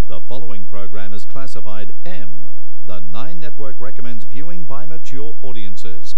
The following program is classified M. The 9 Network recommends viewing by mature audiences.